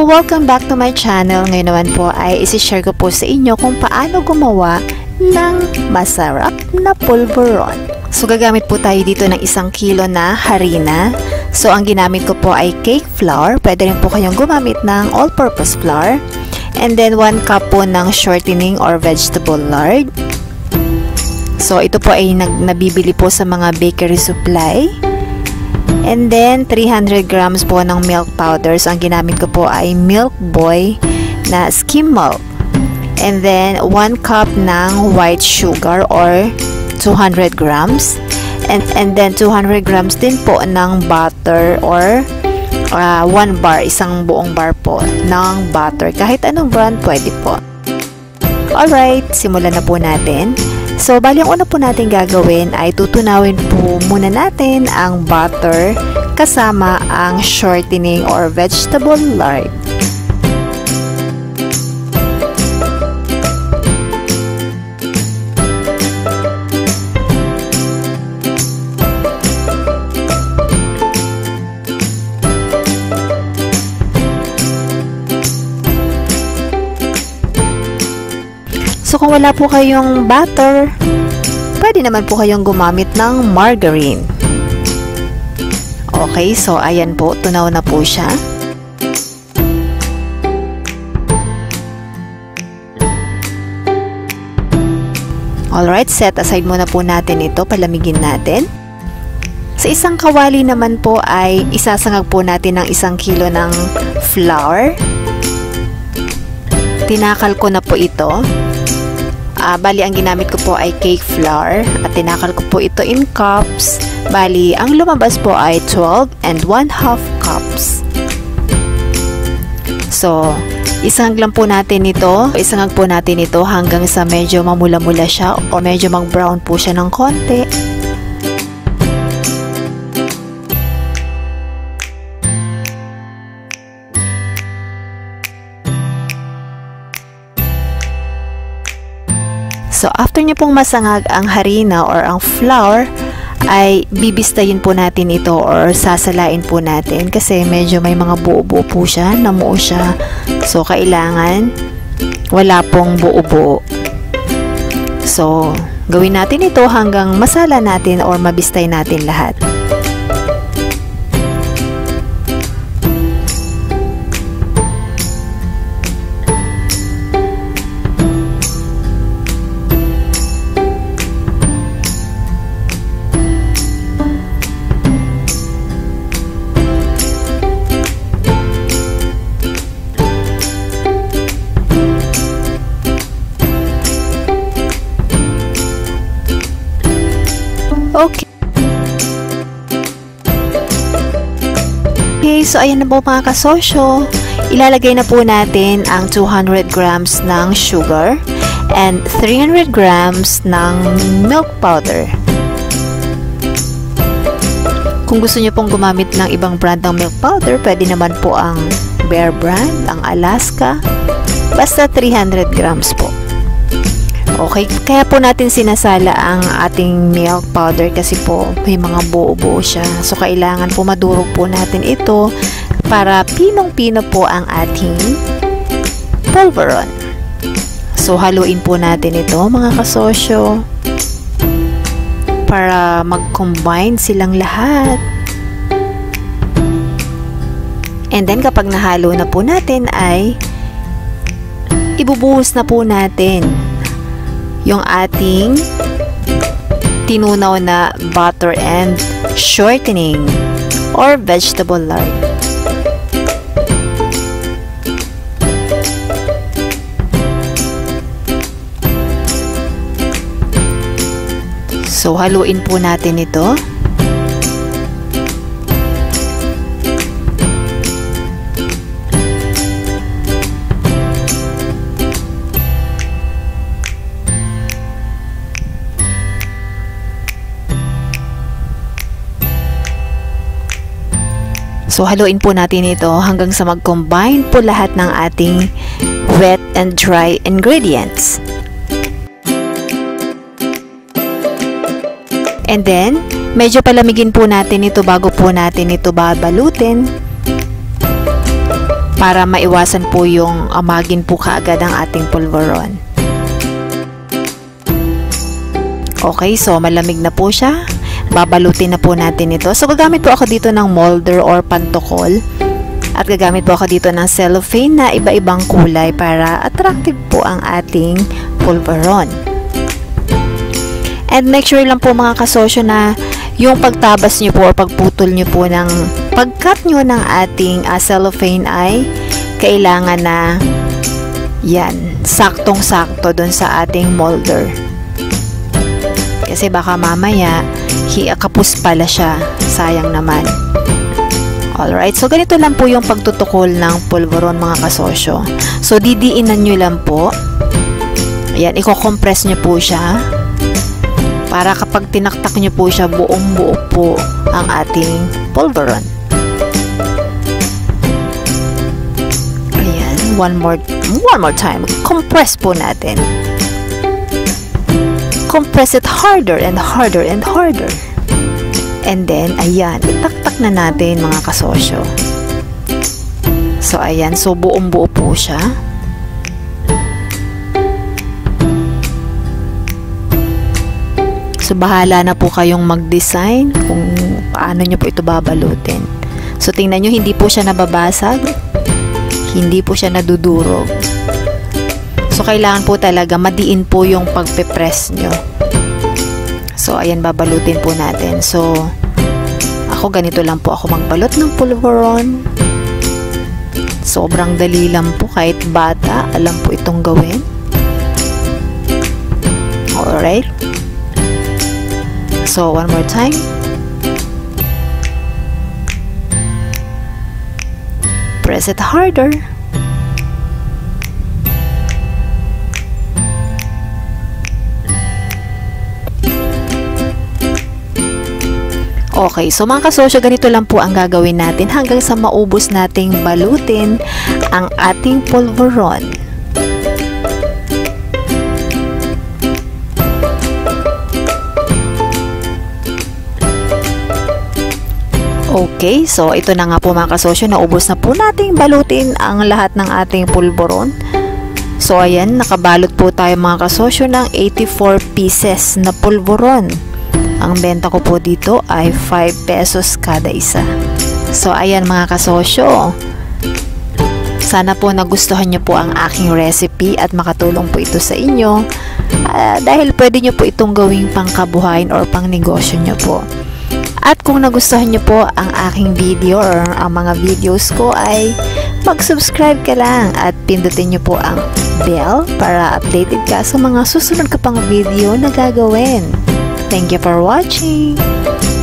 So, welcome back to my channel. Ngayon naman po ay isi-share ko po sa inyo kung paano gumawa ng masarap na pulveron. So, gagamit po tayo dito ng 1 kilo na harina. So, ang ginamit ko po ay cake flour. Pwede rin po kayong gumamit ng all-purpose flour. And then, 1 cup po ng shortening or vegetable lard. So, ito po ay nabibili po sa mga bakery supply. And then, 300 grams po ng milk powder. So, ang ginamit ko po ay Milk Boy na skim milk. And then, 1 cup ng white sugar or 200 grams. And then, 200 grams din po ng butter or 1 bar, isang buong bar po ng butter. Kahit anong brand, pwede po. Alright, simulan na po natin. So, bali ang una po natin gagawin ay tutunawin po muna natin ang butter kasama ang shortening or vegetable lard. So, kung wala po kayong butter, pwede naman po kayong gumamit ng margarine. Okay, so ayan po, tunaw na po siya. Alright, set aside muna po natin ito, palamigin natin. Sa isang kawali naman po ay isasangag po natin ng 1 kilo ng flour. Tinakal ko na po ito. Bali, ang ginamit ko po ay cake flour at tinakal ko po ito in cups. Bali, ang lumabas po ay 12 and 1/2 cups. So, isangag lang po natin ito. Isangag po natin ito hanggang sa medyo mamula-mula siya o medyo mag-brown po siya ng konti. So, after nyo pong masangag ang harina or ang flour, ay bibistayin po natin ito or sasalain po natin kasi medyo may mga buo-buo po siya, namuo siya. So, kailangan wala pong buo-buo. So, gawin natin ito hanggang masala natin or mabistay natin lahat. Okay, so ayan na po mga kasosyo. Ilalagay na po natin ang 200 grams ng sugar and 300 grams ng milk powder. Kung gusto nyo pong gumamit ng ibang brand ng milk powder, pwede naman po ang Bear brand, ang Alaska. Basta 300 grams po. Okay, kaya po natin sinasala ang ating milk powder kasi po may mga buo-buo siya. So, kailangan po madurog po natin ito para pinong-pino po ang ating pulveron. So, haluin po natin ito mga kasosyo para mag-combine silang lahat. And then, kapag nahalo na po natin ay ibubuhos na po natin yung ating tinunaw na butter and shortening or vegetable lard. So, haluin po natin ito. So, haluin po natin ito hanggang sa mag-combine po lahat ng ating wet and dry ingredients. And then, medyo palamigin po natin ito bago po natin ito babalutin para maiwasan po yung amagin po kaagad ang ating pulveron. Okay, so malamig na po siya. Babalutin na po natin ito. So gagamit po ako dito ng molder or pantokol. At gagamit po ako dito ng cellophane na iba-ibang kulay para attractive po ang ating pulveron. And make sure lang po mga kasosyo na yung pagtabas nyo po o pagputol nyo po ng pagkat nyo ng ating cellophane ay kailangan na yan, saktong-sakto dun sa ating molder. Kasi baka mamaya kapus pala siya, sayang naman. Alright, so ganito lang po yung pagtutukol ng pulveron mga kasosyo. So didiinan nyo lang po. Ayan, i-compress nyo po siya para kapag tinaktak nyo po siya, buong buo po ang ating pulveron. Ayan, one more time. Compress po natin. Compress it harder and harder and harder. And then, ayan, itaktak na natin mga kasosyo. So, ayan, so buong buo po siya. So, bahala na po kayong mag-design kung paano nyo po ito babalutin. So, tingnan nyo, hindi po siya nababasag. Hindi po siya nadudurog. So, kailangan po talaga madiin po yung pagpe-press nyo. So, ayan, babalutin po natin. So, ako ganito lang po ako magbalot ng pulveron. Sobrang dali lang po, kahit bata, alam po itong gawin. Alright. So, one more time. Press it harder. Okay, so mga kasosyo, ganito lang po ang gagawin natin hanggang sa maubos nating balutin ang ating pulveron. Okay, so ito na nga po mga kasosyo, naubos na po nating balutin ang lahat ng ating pulveron. So ayan, nakabalot po tayo mga kasosyo ng 84 pieces na pulveron. Ang benta ko po dito ay 5 pesos kada isa. So ayan mga kasosyo, sana po nagustuhan nyo po ang aking recipe at makatulong po ito sa inyo, dahil pwede nyo po itong gawing pangkabuhayan or pang negosyo nyo po. At kung nagustuhan nyo po ang aking video or ang mga videos ko, ay mag-subscribe ka lang at pindutin nyo po ang bell para updated ka sa mga susunod ka pang video na gagawin. Thank you for watching!